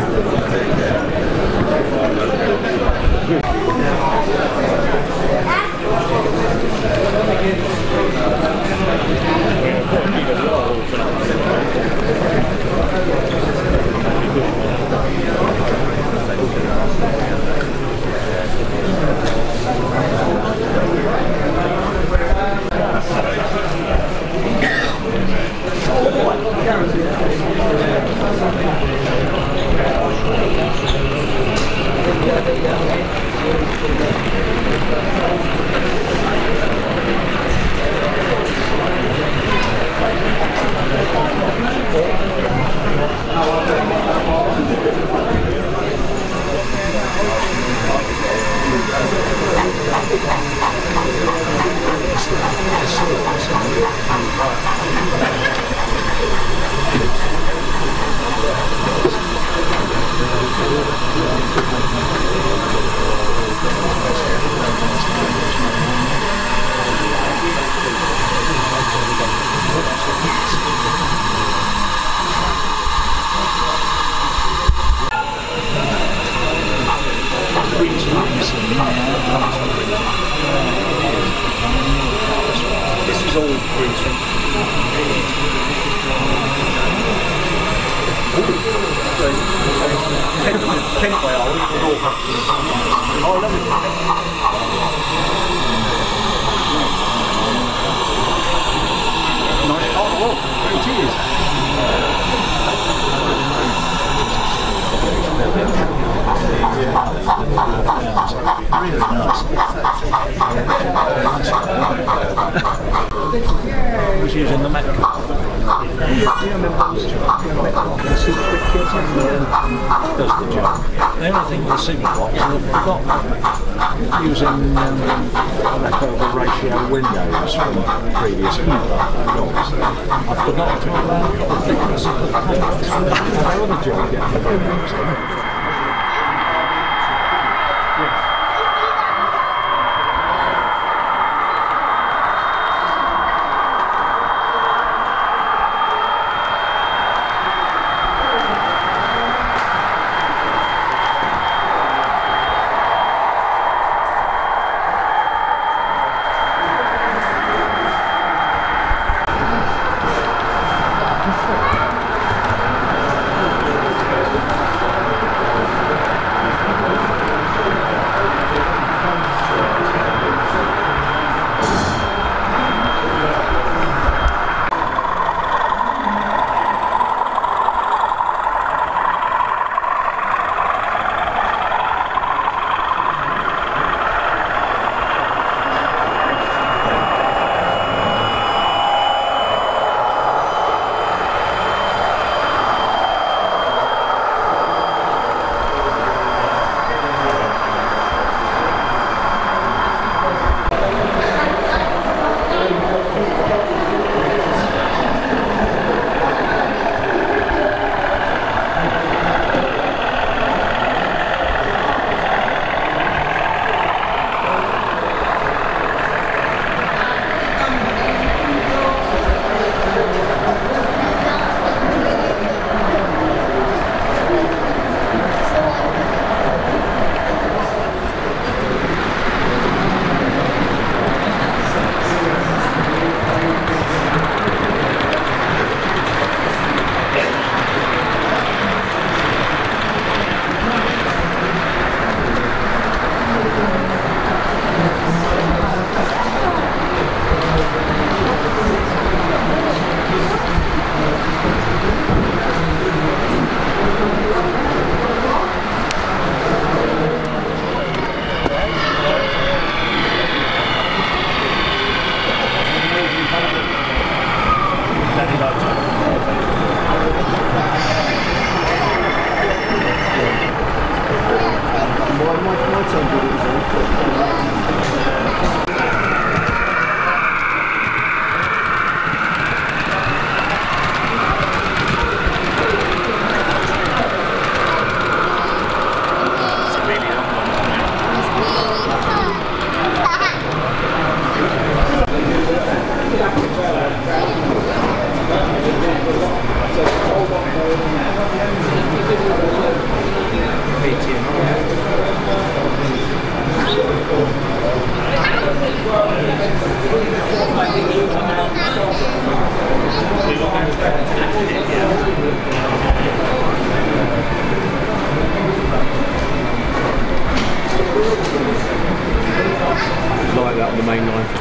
This is all green screen. Kent way old, oh, lovely. Nice. Oh, well, great cheers. Really nice. Was using the Mac. Does the job. The only thing with the single box is I forgot using leftover ratio windows from previous jobs. I forgot to put the thickness of the paint. How other job get the windows in?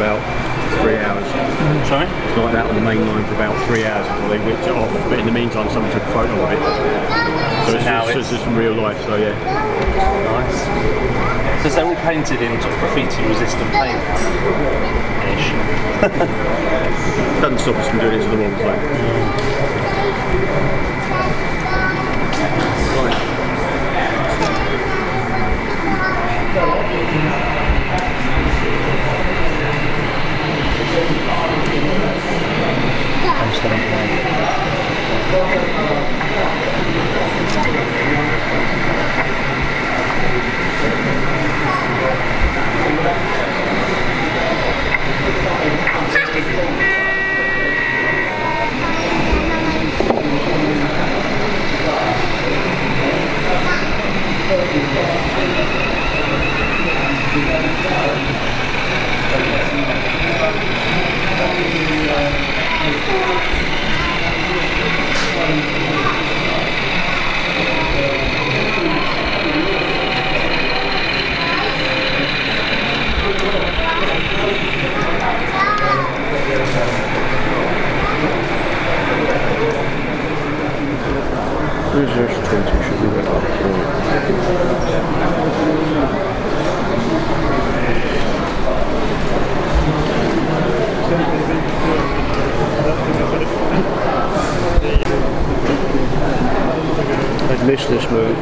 about 3 hours. Sorry? It's like that on the main line for about 3 hours before they whipped it off. But in the meantime, someone took a photo of it. So it's just from real life. So yeah. Nice. Because they're all painted in sort of graffiti-resistant paint. Ish. Doesn't stop us from doing it to the wrong side. Research 20 should be right up. I'd missed this move.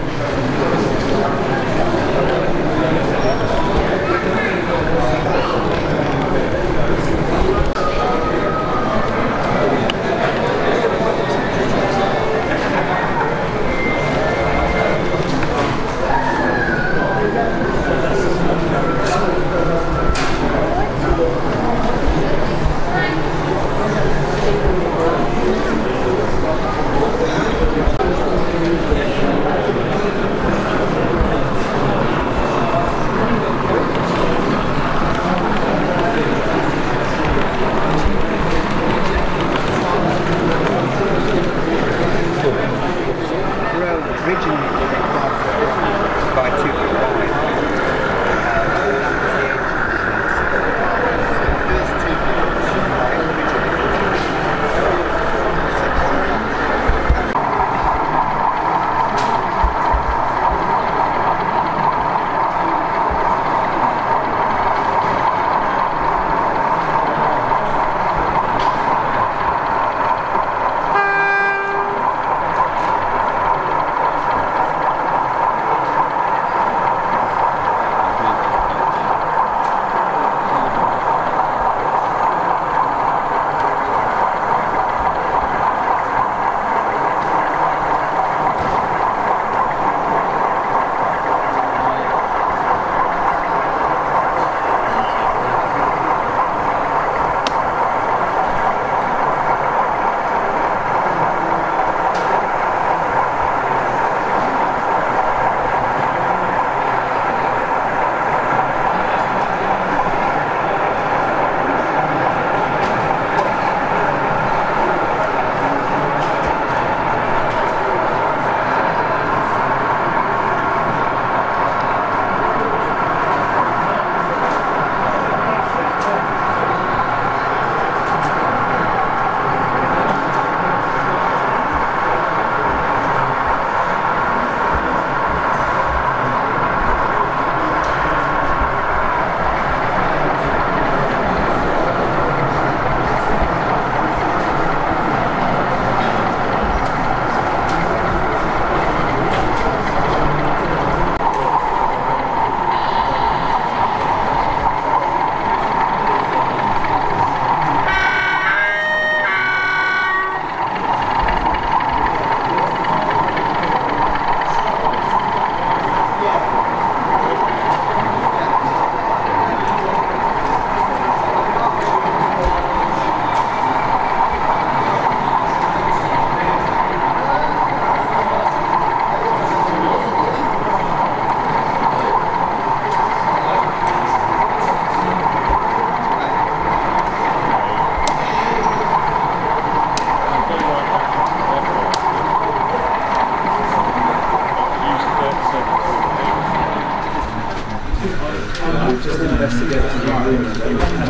best to get to the room and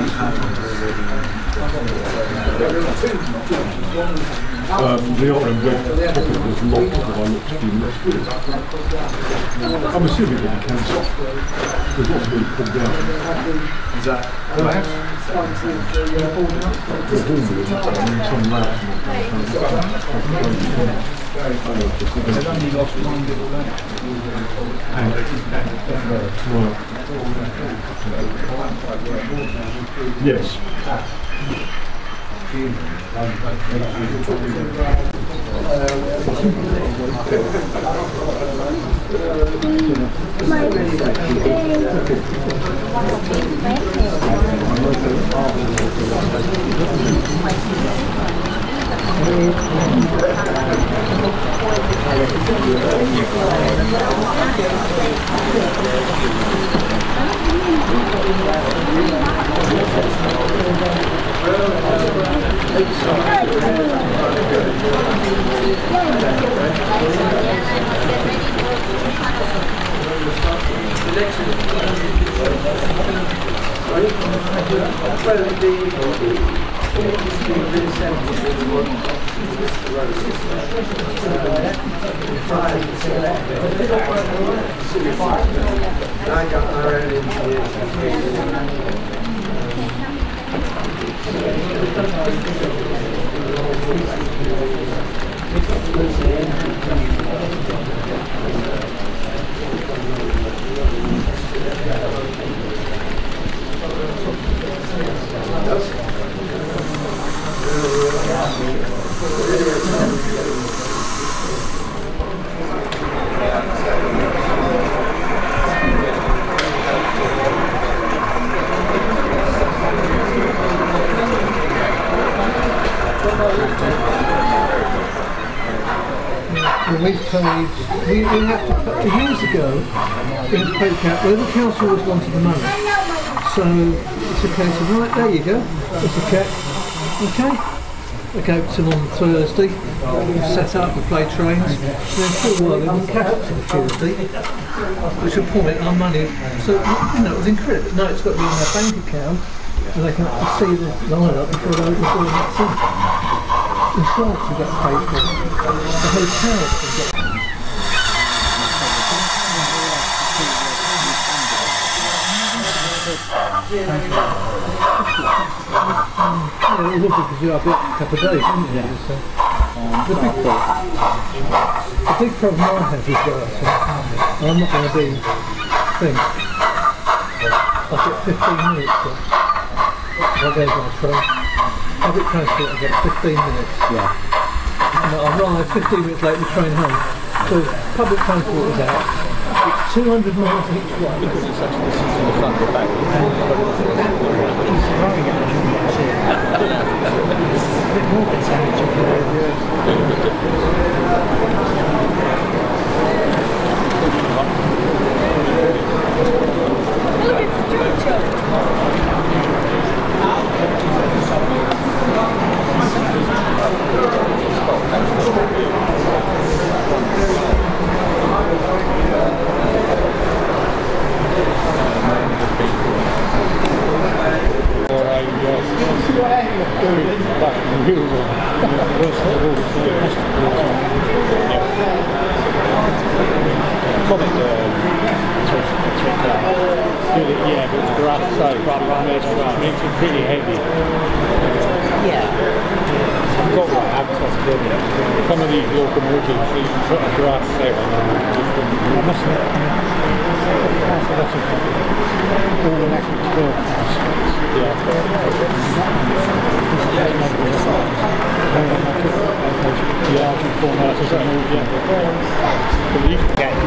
the Iron Red pocket was locked when I looked a few minutes ago. I'm assuming it can cancel. There's lots of people pulled out. is that right? The horn was some laps. They've only lost one little lamp. Yes. We have to pay, years ago, we had to pay the council, well, the council always wanted the money. So it's a case of, right, there you go, there's a check, okay. I gave it to them on Thursday, set up, we played trains, and then for a while they wouldn't cash it till Tuesday, which would point our money, so you know, it was incredible, but no, it's got to be in their bank account, and they can see the line up before they open the door and that's it. Insurance will get paid for, the hotels will get paid. Yeah, it would be because you have a couple of days, wouldn't you? So, the big problem I have is that I'm not going to be think. I get 15 minutes to, I go by train. Public transport I get 15 minutes. Yeah. And I arrive 15 minutes late to the train home. So public transport is out. It's 200 miles each way. Because it's such a distance from the front to the back. He's throwing it at you. A bit more than sandwich. Look, it's a Georgia. Yeah, but it's grass soaked, which makes it pretty heavy. Yeah. I've got what happens. Some of these locomotives, you can put a grass soak on them. I must admit, all the electric vehicles. Yeah, I can form out as a move, yeah. But you can get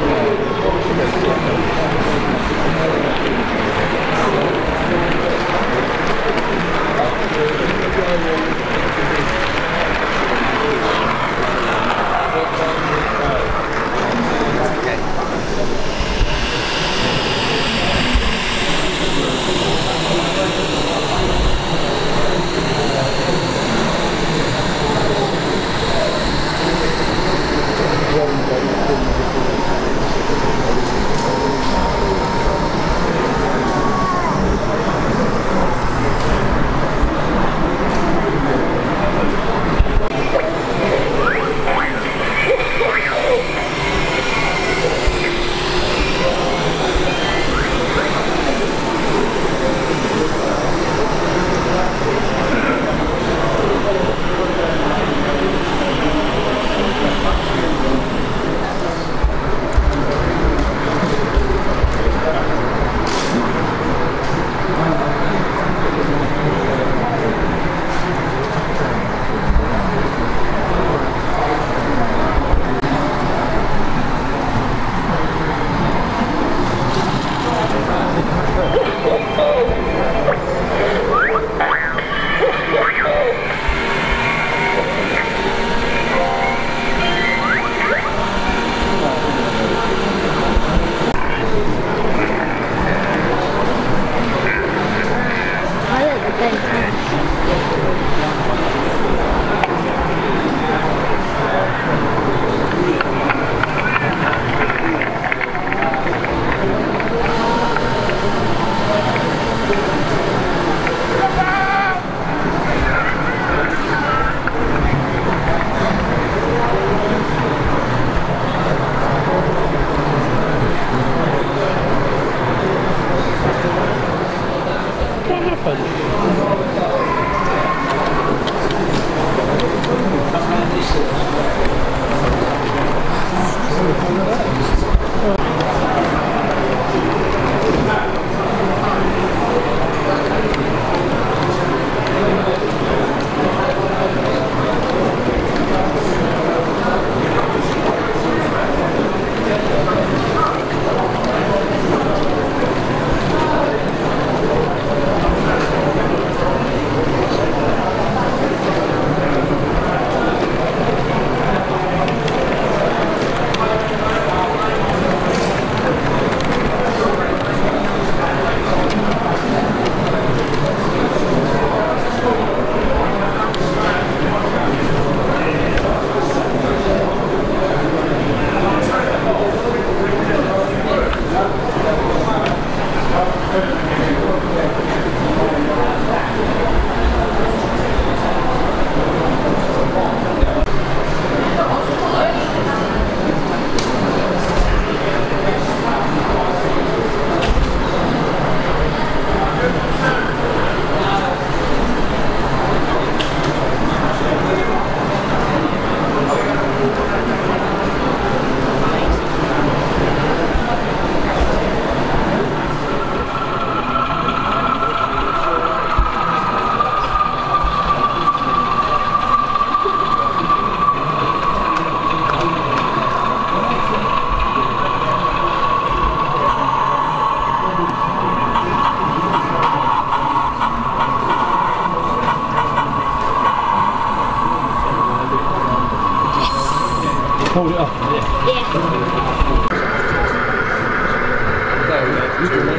hold it up a bit. Yeah.